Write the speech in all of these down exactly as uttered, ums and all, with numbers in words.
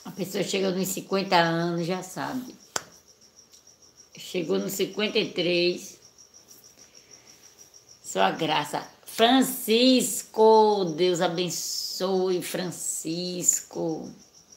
A pessoa chega nos cinquenta anos, já sabe. Chegou nos cinquenta e três. Sua graça. Francisco, Deus abençoe, Francisco.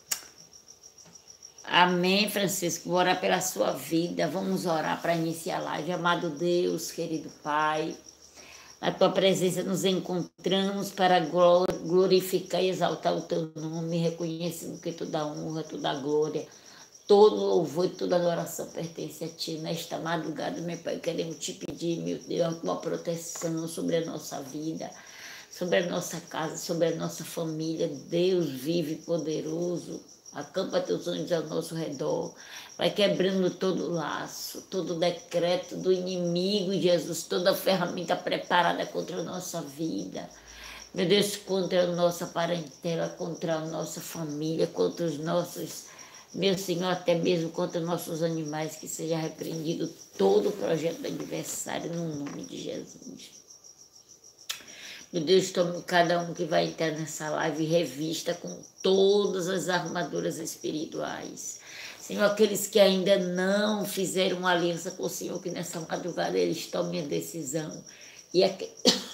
Amém, Francisco. Vou orar pela sua vida. Vamos orar para iniciar a live. Amado Deus, querido Pai, na tua presença nos encontramos para glorificar e exaltar o teu nome, reconhecendo que toda honra, toda glória, todo louvor e toda adoração pertence a Ti. Nesta madrugada, meu Pai, queremos Te pedir, meu Deus, a Tua proteção sobre a nossa vida, sobre a nossa casa, sobre a nossa família. Deus vive poderoso, acampa Teus anjos ao nosso redor, vai quebrando todo laço, todo decreto do inimigo, Jesus, toda ferramenta preparada contra a nossa vida. Meu Deus, contra a nossa parentela, contra a nossa família, contra os nossos, meu Senhor, até mesmo contra nossos animais, que seja repreendido todo o projeto do adversário, no nome de Jesus. Meu Deus, tome cada um que vai entrar nessa live revista com todas as armaduras espirituais. Senhor, aqueles que ainda não fizeram uma aliança com o Senhor, que nessa madrugada eles tomem a decisão. E, aqu...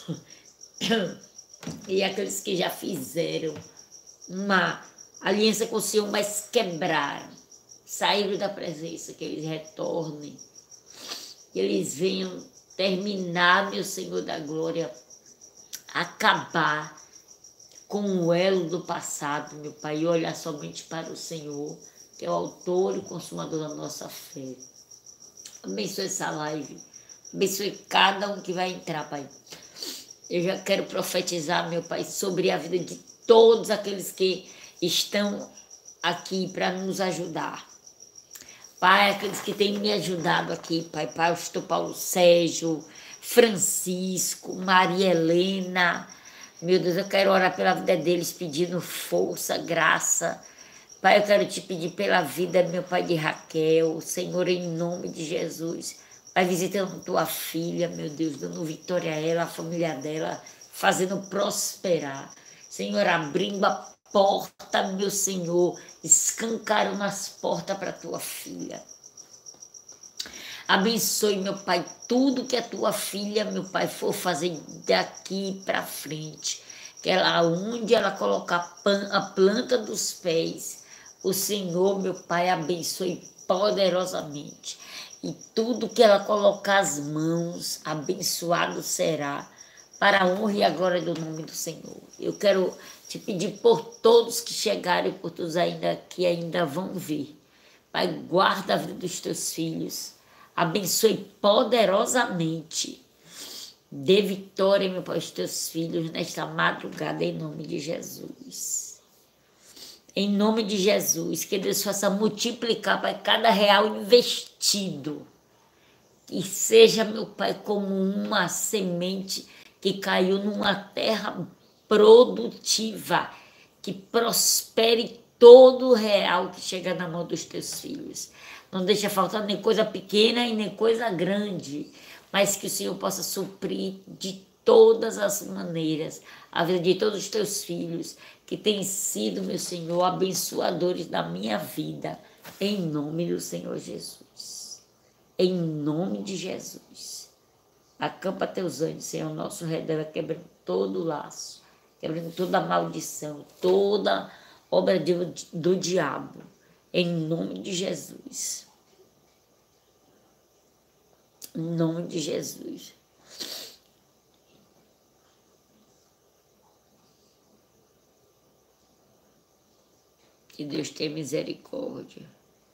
e aqueles que já fizeram uma aliança com o Senhor, mas quebraram, saíram da presença, que eles retornem, que eles venham terminar, meu Senhor da glória, acabar com o elo do passado, meu Pai, e olhar somente para o Senhor, que é o autor e consumador da nossa fé. Abençoe essa live, abençoe cada um que vai entrar, Pai. Eu já quero profetizar, meu Pai, sobre a vida de todos aqueles que estão aqui para nos ajudar. Pai, aqueles que têm me ajudado aqui, Pai, Pai, o pastor Paulo Sérgio, Francisco, Maria Helena, meu Deus, eu quero orar pela vida deles, pedindo força, graça. Pai, eu quero te pedir pela vida, meu Pai, de Raquel, Senhor, em nome de Jesus. Vai visitando tua filha, meu Deus, dando vitória a ela, a família dela, fazendo prosperar. Senhor, abrindo a porta, meu Senhor, escancarando as portas para tua filha. Abençoe, meu Pai, tudo que a tua filha, meu Pai, for fazer daqui para frente. Que ela, onde ela colocar a planta dos pés, o Senhor, meu Pai, abençoe poderosamente. E tudo que ela colocar as mãos, abençoado será, para a honra e a glória do nome do Senhor. Eu quero te pedir por todos que chegaram e por todos ainda que ainda vão vir. Pai, guarda a vida dos teus filhos. Abençoe poderosamente. Dê vitória, meu Pai, aos teus filhos nesta madrugada, em nome de Jesus. Em nome de Jesus, que Deus faça multiplicar, Pai, cada real investido. Que seja, meu Pai, como uma semente que caiu numa terra produtiva, que prospere todo o real que chega na mão dos teus filhos. Não deixa faltar nem coisa pequena e nem coisa grande, mas que o Senhor possa suprir de todas as maneiras a vida de todos os teus filhos, que têm sido, meu Senhor, abençoadores da minha vida, em nome do Senhor Jesus. Em nome de Jesus. Acampa teus anjos, Senhor, ao nosso redor, quebrando todo o laço, quebrando toda a maldição, toda obra de, do diabo, em nome de Jesus. Em nome de Jesus. Que Deus tenha misericórdia.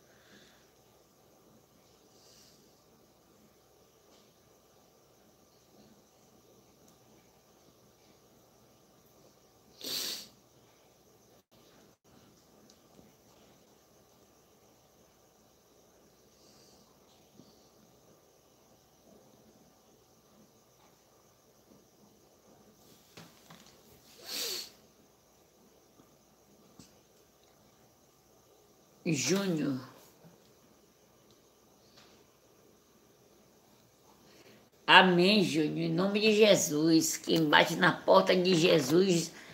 Júnior. Amém, Júnior. Em nome de Jesus. Quem bate na porta de Jesus